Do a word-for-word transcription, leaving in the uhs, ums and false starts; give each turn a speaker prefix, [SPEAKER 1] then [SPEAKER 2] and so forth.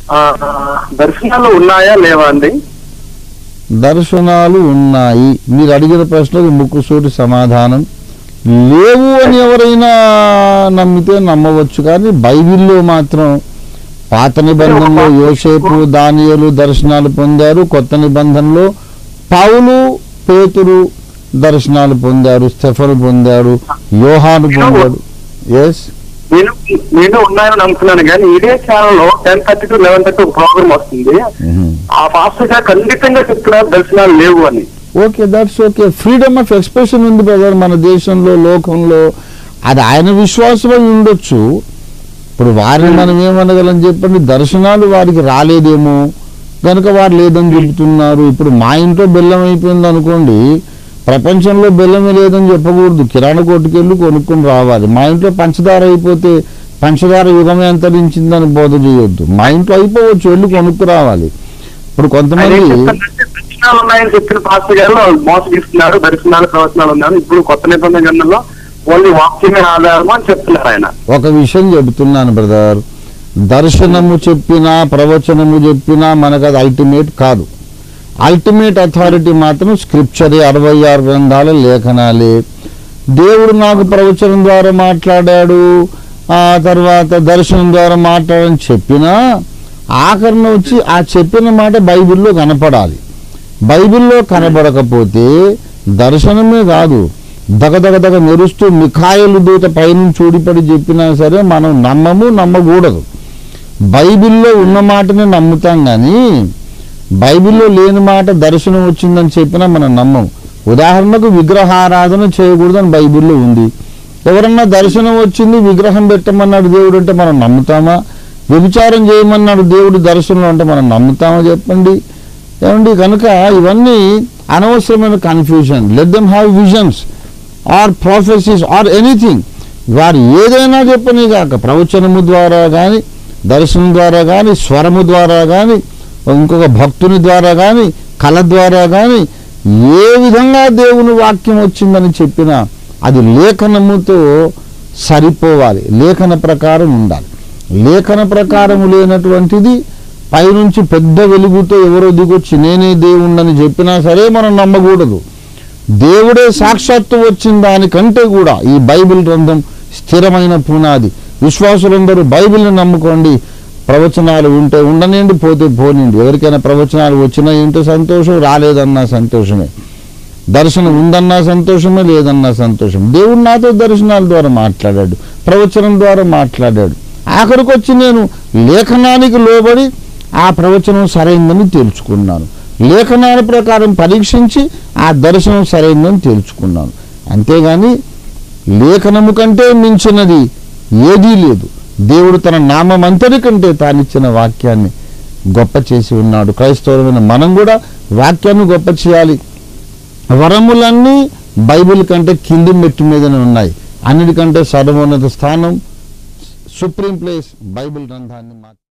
[SPEAKER 1] దర్శనాలు ఉన్నాయా లేవా అండి?
[SPEAKER 2] దర్శనాలు ఉన్నాయి. మీరు అడిగిన ప్రశ్నకు ముక్కుసూటి సమాధానం లేవు అని ఎవరైనా నమ్మితే నమ్మవచ్చు, కానీ బైబిల్లో మాత్రం పాత నిబంధనలో యోసేపు దానియేలు దర్శనాలు పొందారు, కొత్త నిబంధనలో పౌలు పేతురు దర్శనాలు పొందారు, స్టెఫెను పొందారు, యోహాను పొందాడు. ఎస్,
[SPEAKER 1] నేను నేను ఉన్నాయని నమ్ముతున్నాను, కానీ ఇదే ఛానల్ లో ten thirty to eleven thirty ఒక ప్రోగ్రామ్ వస్తుంది. ఆ పాస్టర్ గారు ఖండితంగా చెప్తున్నారు దర్శనాలు లేవు అని.
[SPEAKER 2] Okay, that's okay. Freedom of expression ఉంది బ్రదర్ మన దేశంలో, లోకంలో. అది ఆయన విశ్వాసమై ఉండొచ్చు. ఇప్పుడు వారిని మనం ఏమనగలం చెప్పండి? దర్శనాలు వారికి రాలేదేమో కనుక వారు లేదని చెబుతున్నారు. ఇప్పుడు మా ఇంట్లో బెల్లం అయిపోయింది అనుకోండి, ప్రపంచంలో బెల్లమే లేదని చెప్పకూడదు. కిరాణా కొట్టుకెళ్ళి కొనుక్కొని రావాలి. మా ఇంట్లో పంచదార అయిపోతే పంచదార యుగమే అంతరించిందని బోధ చేయొద్దు. మా ఇంట్లో అయిపోవచ్చు, వెళ్ళి కొనుక్కు రావాలి. ఇప్పుడు కొంతమంది
[SPEAKER 1] దర్శనాలు ఉన్నాయని చెప్పిన పాస్టర్ గారు మోసగిస్తున్నారు, దర్శనాలు ప్రవచనాలు ఉన్నాయని. ఇప్పుడు కొత్త నిబంధన గ్రంథంలో ఓన్లీ వాక్యమే ఆధారము అని చెప్తున్నారు ఆయన.
[SPEAKER 2] ఒక విషయం చెబుతున్నాను బ్రదర్, దర్శనము చెప్పినా ప్రవచనము చెప్పినా మనకు అది అల్టిమేట్ కాదు. అల్టిమేట్ అథారిటీ మాత్రం స్క్రిప్చరే, అరవై ఆరు గ్రంథాల లేఖనాలే. దేవుడు నాకు ప్రవచనం ద్వారా మాట్లాడాడు, ఆ తర్వాత దర్శనం ద్వారా మాట్లాడని చెప్పినా ఆఖరణ వచ్చి ఆ చెప్పిన మాట బైబిల్లో కనపడాలి. బైబిల్లో కనబడకపోతే దర్శనమే కాదు, దగదగదగ మెరుస్తూ మిఖాయిలు దూత పైనుంచి చూడిపడి చెప్పినా సరే మనం నమ్మము, నమ్మకూడదు. బైబిల్లో ఉన్న మాటనే నమ్ముతాం, కానీ బైబిల్లో లేని మాట దర్శనం వచ్చిందని చెప్పినా మనం నమ్మం. ఉదాహరణకు విగ్రహారాధన చేయకూడదని బైబిల్లో ఉంది. ఎవరన్నా దర్శనం వచ్చింది విగ్రహం పెట్టమన్నాడు దేవుడు అంటే మనం నమ్ముతామా? వ్యభిచారం చేయమన్నాడు దేవుడు దర్శనం అంటే మనం నమ్ముతామా చెప్పండి? ఏమండి, కనుక ఇవన్నీ అనవసరమైన confusion. Let them have visions or prophecies or anything. వారు ఏదైనా చెప్పని కాక ప్రవచనము ద్వారా కానీ, దర్శనం ద్వారా కానీ, స్వరము ద్వారా కానీ, ఇంకొక భక్తుని ద్వారా కానీ, కళ ద్వారా కానీ ఏ విధంగా దేవుని వాక్యం వచ్చిందని చెప్పినా అది లేఖనముతో సరిపోవాలి, లేఖన ప్రకారం ఉండాలి. లేఖన ప్రకారం లేనటువంటిది పైనుంచి పెద్ద వెలుగుతో ఎవరో దిగొచ్చి నేనే దేవుణ్ణని చెప్పినా సరే మనం నమ్మకూడదు. దేవుడే సాక్షాత్తు వచ్చిన దానికంటే కూడా ఈ బైబిల్ గ్రంథం స్థిరమైన పునాది. విశ్వాసులందరూ బైబిల్ని నమ్ముకోండి. ప్రవచనాలు ఉంటే ఉండనండి, పోతే పోనండి. ఎవరికైనా ప్రవచనాలు వచ్చినా ఏంటో సంతోషం, రాలేదన్నా సంతోషమే. దర్శనం ఉందన్నా సంతోషమే, లేదన్నా సంతోషం. దేవుడు నాతో దర్శనాల ద్వారా మాట్లాడాడు, ప్రవచనం ద్వారా మాట్లాడాడు. ఆఖరికి వచ్చి నేను లేఖనానికి లోబడి ఆ ప్రవచనం సరైందని తేల్చుకున్నాను. లేఖనాల ప్రకారం పరీక్షించి ఆ దర్శనం సరైందని తేల్చుకున్నాను. అంతేగాని లేఖనము కంటే మించినది ఏదీ లేదు. దేవుడు తన నామమంతటి కంటే తానిచ్చిన వాక్యాన్ని గొప్ప చేసి ఉన్నాడు. క్రైస్తవులమైన మనం కూడా వాక్యాన్ని గొప్ప చేయాలి. వరములన్నీ బైబిల్ కంటే కింది మెట్టు మీదనే ఉన్నాయి. అన్నిటికంటే సర్వోన్నత స్థానం, సుప్రీం ప్లేస్ బైబిల్ గ్రంథాన్ని